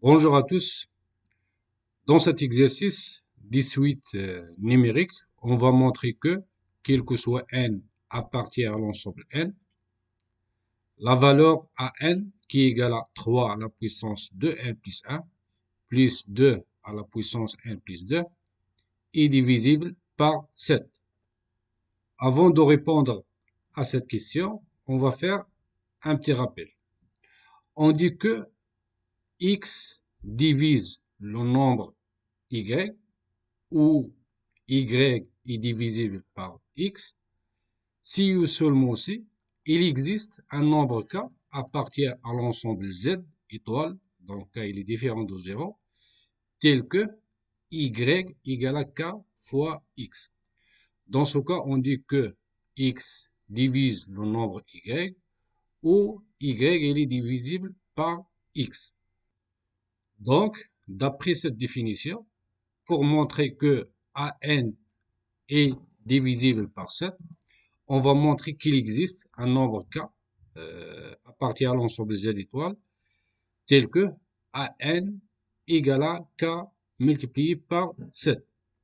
Bonjour à tous. Dans cet exercice 18 numérique, on va montrer que, quel que soit n appartient à l'ensemble n, la valeur à n qui est égale à 3 à la puissance de n plus 1 plus 2 à la puissance n plus 2 est divisible par 7. Avant de répondre à cette question, on va faire un petit rappel. On dit que x divise le nombre y où y est divisible par x, si ou seulement si il existe un nombre k appartient à l'ensemble z étoile, donc k il est différent de 0, tel que y égale à k fois x. Dans ce cas, on dit que x divise le nombre y, où y il est divisible par x. Donc, d'après cette définition, pour montrer que an est divisible par 7, on va montrer qu'il existe un nombre k appartient à l'ensemble z étoiles, tel que an égale à k multiplié par 7.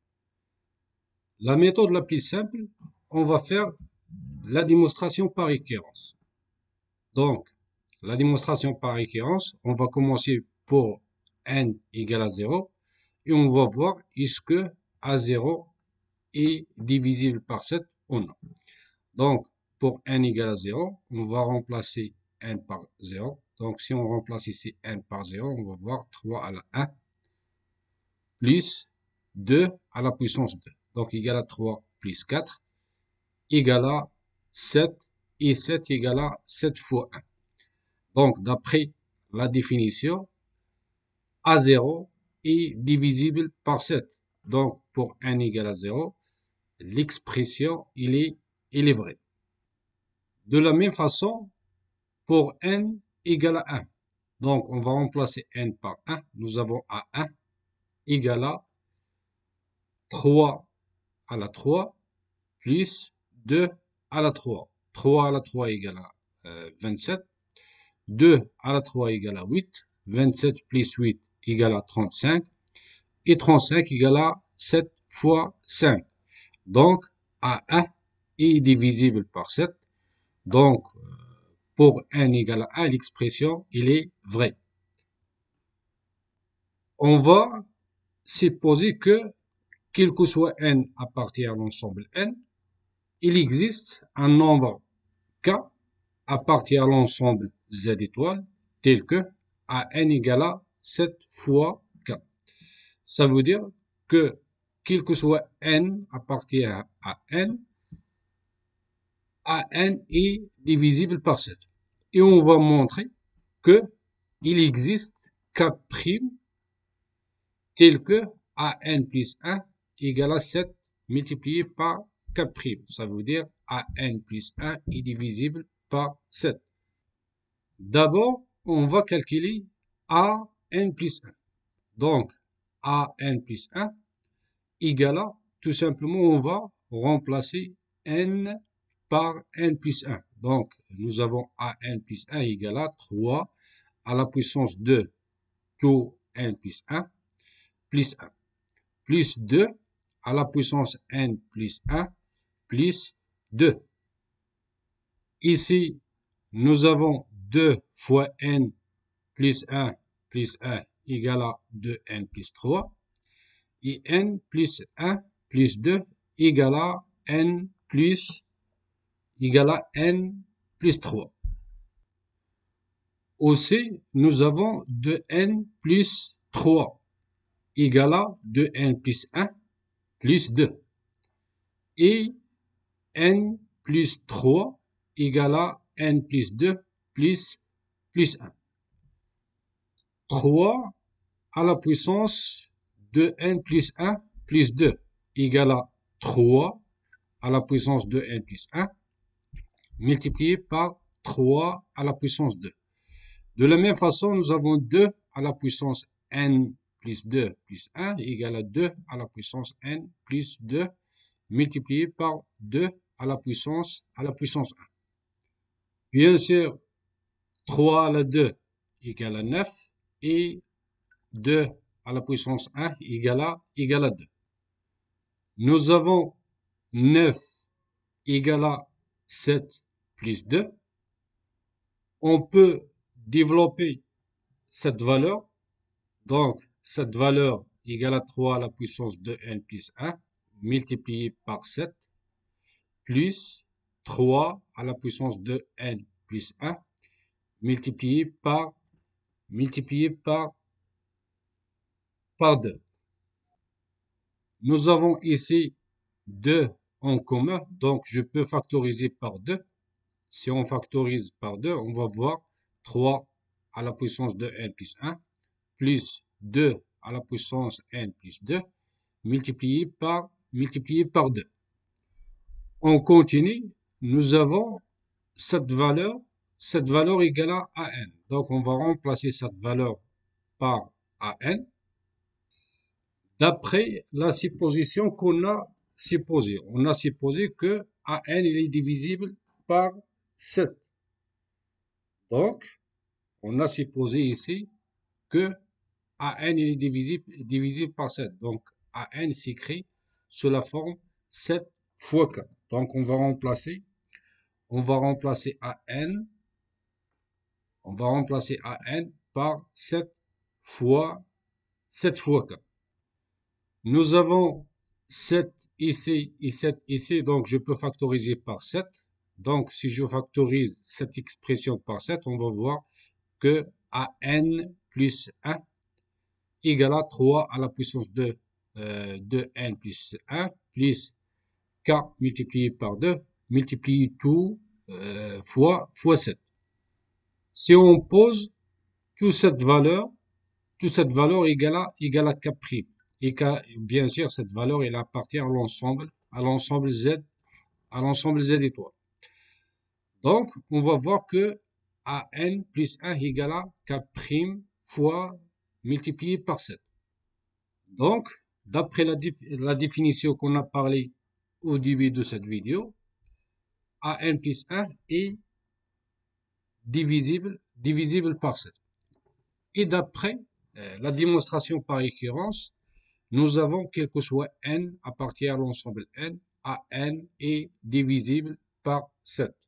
La méthode la plus simple, on va faire la démonstration par équivalence. Donc, la démonstration par équivalence, on va commencer pour n égale à 0 et on va voir est-ce que a0 est divisible par 7 ou non. Donc, pour n égale à 0, on va remplacer n par 0. Donc, si on remplace ici n par 0, on va voir 3 à la 1 plus 2 à la puissance 2. Donc, égal à 3 plus 4 égale à 7 et 7 égale à 7 fois 1. Donc, d'après la définition, A0 est divisible par 7. Donc, pour n égale à 0, l'expression, il est vrai. De la même façon, pour n égale à 1. Donc, on va remplacer n par 1. Nous avons A1 égale à 3 à la 3 plus 2 à la 3. 3 à la 3 égale à 27. 2 à la 3 égale à 8. 27 plus 8 égale à 35. Et 35 égale à 7 fois 5. Donc, A1 est divisible par 7. Donc, pour n égale à 1, l'expression, il est vrai. On va supposer que, quel que soit n appartient à l'ensemble n, il existe un nombre k appartient à l'ensemble z étoile, tel que a n égale à 7 fois k. Ça veut dire que, quel que soit n appartient à n, an est divisible par 7. Et on va montrer que il existe k' tel que an plus 1 égale à 7 multiplié par k'. Ça veut dire an plus 1 est divisible par 7. D'abord, on va calculer an plus 1. Donc, an plus 1 égale à, tout simplement, on va remplacer n par n plus 1. Donc, nous avons an plus 1 égale à 3 à la puissance de taux n plus 1 plus 1 plus 2 à la puissance n plus 1 plus 2. Ici, nous avons 2 fois n plus 1 égale à 2n plus 3. Et n plus 1 plus 2 égale à n plus 3. Aussi, nous avons 2n plus 3 égale à 2n plus 1 plus 2. Et n plus 3 égale à n plus 2 plus 1. 3 à la puissance de n plus 1 plus 2 égale à 3 à la puissance de n plus 1 multiplié par 3 à la puissance 2. De la même façon, nous avons 2 à la puissance n plus 2 plus 1 égale à 2 à la puissance n plus 2 multiplié par 2 à la puissance 1. Bien sûr, 3 à la 2 égale à 9 et 2 à la puissance 1 égale à 2. Nous avons 9 égale à 7 plus 2. On peut développer cette valeur. Donc, cette valeur égale à 3 à la puissance de n plus 1 multiplié par 7 plus 3 à la puissance de n plus 1 multiplié par 2. Nous avons ici 2 en commun, donc je peux factoriser par 2. Si on factorise par 2, on va voir 3 à la puissance de n plus 1 plus 2 à la puissance n plus 2 multiplié par 2. On continue, nous avons cette valeur égale à n. Donc on va remplacer cette valeur par an d'après la supposition qu'on a supposée. On a supposé que an il est divisible par 7. Donc, on a supposé ici que an il est divisible par 7. Donc, an s'écrit sous la forme 7 fois 4. Donc, on va remplacer an par 7 fois 4. Nous avons 7 ici et 7 ici, donc je peux factoriser par 7. Donc, si je factorise cette expression par 7, on va voir que an plus 1 égale à 3 à la puissance de n plus 1 plus k multiplié par 2 multiplié tout fois 7. Si on pose toute cette valeur égale à k prime. Et bien sûr, cette valeur, elle appartient à l'ensemble Z étoile. Donc, on va voir que an plus 1 égale à k prime fois multiplié par 7. Donc, d'après la définition qu'on a parlé au début de cette vidéo, an plus 1 est divisible par 7. Et d'après la démonstration par récurrence, nous avons, quel que soit n appartient à l'ensemble n, an est divisible par 7.